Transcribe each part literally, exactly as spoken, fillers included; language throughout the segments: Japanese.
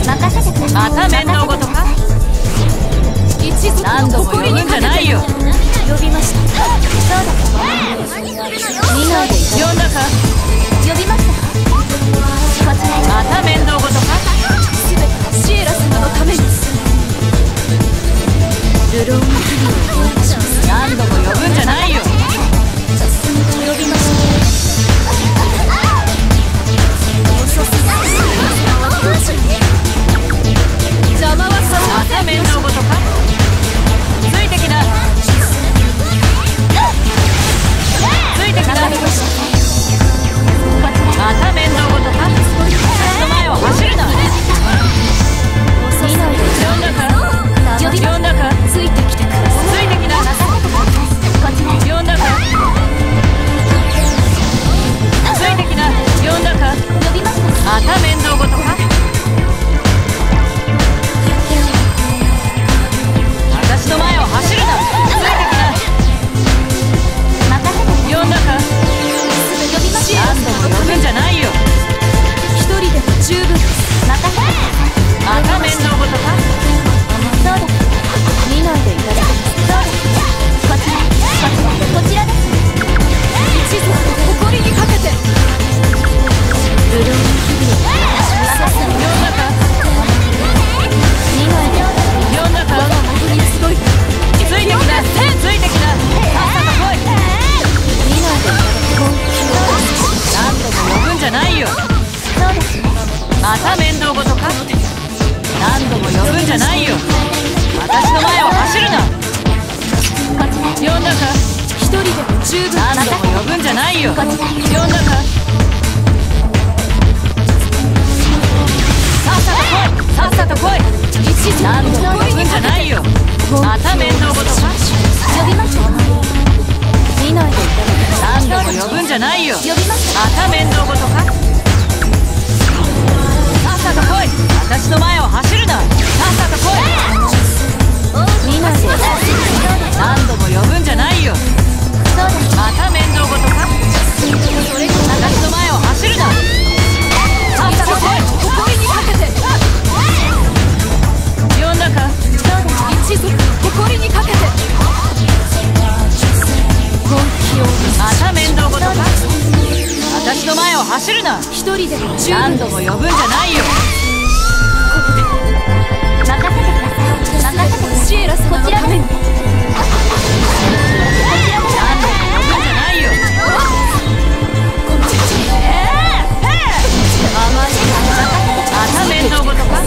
任せてください。 また面倒事か。何度も呼ぶんじゃないよ。 呼びました。そうだ。見ないで呼んだか。 呼びました。こちらへ。 また面倒事か。 すべてはシエラ様のために。流浪の日々を思い出します。 何度も呼ぶんじゃないよ。 呼びました。遅すぎる。邪魔はさせません。 また面倒事か。ついてきな。ついてきな。また面倒事か。私の前を走るな。呼んだか。呼んだか。 ついてきてください。 ついてきな。呼んだか。ついてきな。呼んだか。また面倒事か。私の前を走るな。ついてきな。呼んだか。何度も呼ぶんじゃないよ。 一人でも十分です。 また面倒事か。 そうだ。見ないでいただきます。そうです。こちらこちらこちらです。一族の誇りにかけて。流浪の日々を呼んだか。 見ないで呼んだか。 我が元に集いついてきな。ついてきな。さっさと来い。 見ないでいただきます。 何度も呼ぶんじゃないよ。 そうです。 また面倒事か。何度も呼ぶんじゃないよ。私の前を走るな。呼んだか。 一人でも十分。 何度も呼ぶんじゃないよ。呼んだか。さっさと来い。さっさと来い。何度も呼ぶんじゃないよ。また面倒事か。 呼びました。見ないでいただきます。 何度も呼ぶんじゃないよ。 呼びました。 また面倒事か。さっさと来い。私の前を走るな。さっさと来い。 見ないでいただきます。 何度も呼ぶんじゃないよ。 そうです。 また面倒事か。私の前を走るな。さっさと来い。 誇りにかけて。 呼んだか。 一族の誇りにかけて。本気をまた面倒事か。私の前を走るな。 一人でも十分。 何度も呼ぶんじゃないよ。 任せてください。任せて。シエラ様のために。 何度も呼ぶんじゃないよ。また面倒事か。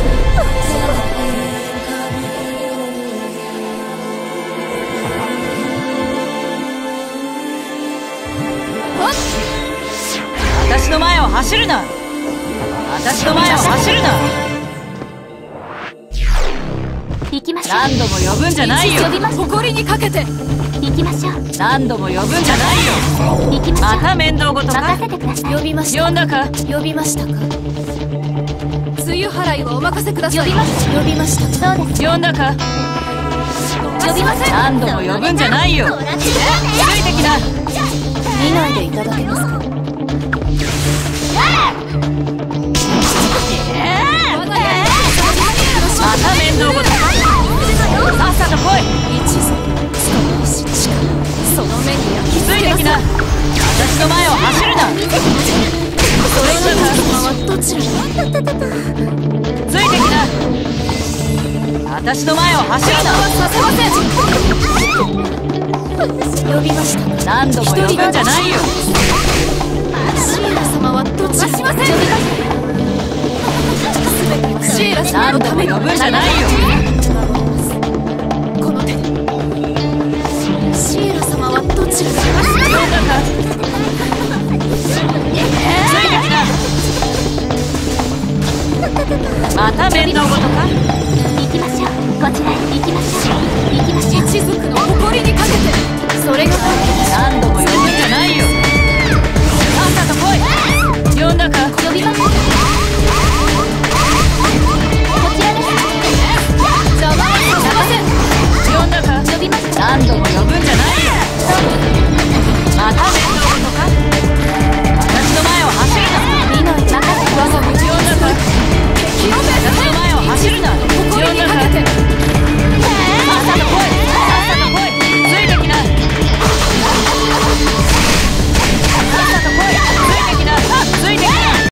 私の前を走るな。私の前を走るな。 行きましょう。 何度も呼ぶんじゃないよ。 誇りにかけて。行きましょう。 何度も呼ぶんじゃないよ。 行きましょう。 また面倒事か。 任せてください。呼びました。 呼んだか。 呼びましたか。梅雨払いはお任せください。呼びました。呼びました。そうです。 呼んだか。 呼びません。 何度も呼ぶんじゃないよ。ついてきな。 見ないでいただけますか。 また面倒事か。さっさと来い。 一族その意志力、その目に焼きついてきな。私の前を走るな。それじゃか。 どちらに。 ついてきな。私の前を走るな。 させません。呼びました。 何度も呼ぶんじゃないよ。 シエラ様はどちらに。しません。シエラ様のために。 何度も呼ぶんじゃないよ。 この手で。シエラ様はどちらに。 呼んだか。ついてきな。また面倒事か。 行きましょう。こちらへ行きましょう。行きましょう。一族の誇りにかけて。それが何度も呼ぶん